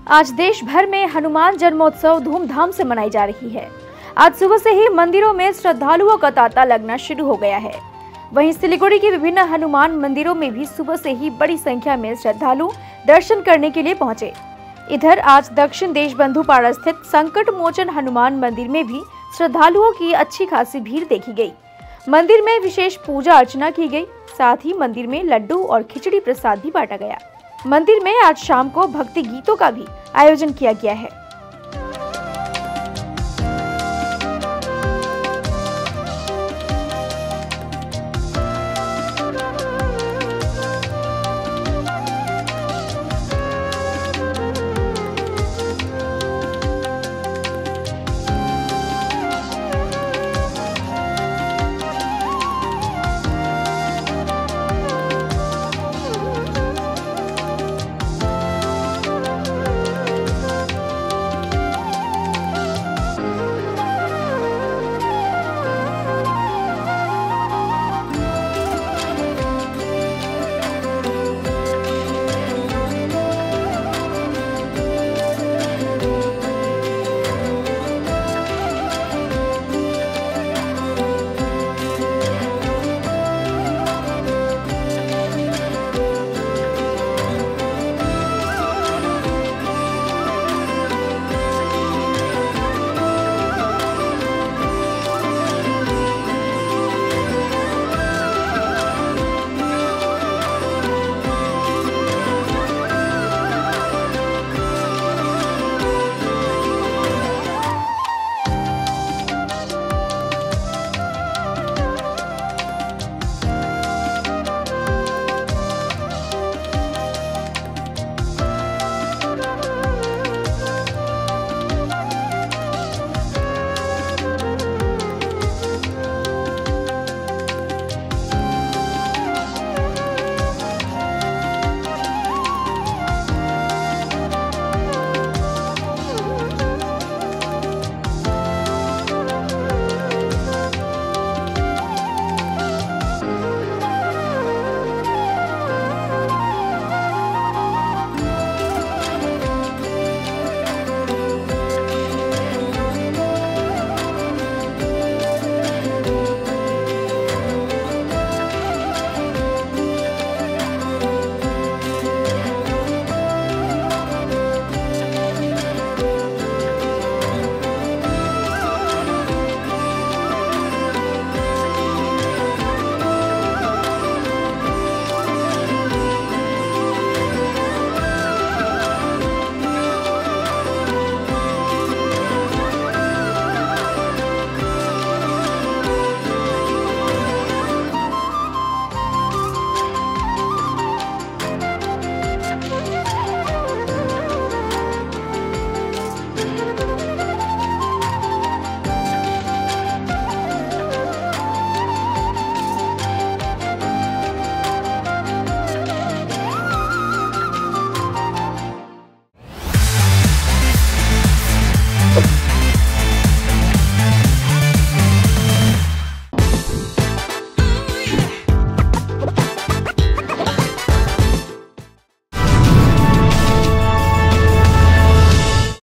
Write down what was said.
आज देश भर में हनुमान जन्मोत्सव धूमधाम से मनाई जा रही है। आज सुबह से ही मंदिरों में श्रद्धालुओं का तांता लगना शुरू हो गया है। वहीं सिलीगुड़ी के विभिन्न हनुमान मंदिरों में भी सुबह से ही बड़ी संख्या में श्रद्धालु दर्शन करने के लिए पहुंचे। इधर आज दक्षिण देशबंधुपाड़ा स्थित संकट मोचन हनुमान मंदिर में भी श्रद्धालुओं की अच्छी खासी भीड़ देखी गई। मंदिर में विशेष पूजा अर्चना की गई। साथ ही मंदिर में लड्डू और खिचड़ी प्रसाद भी बांटा गया। मंदिर में आज शाम को भक्ति गीतों का भी आयोजन किया गया है।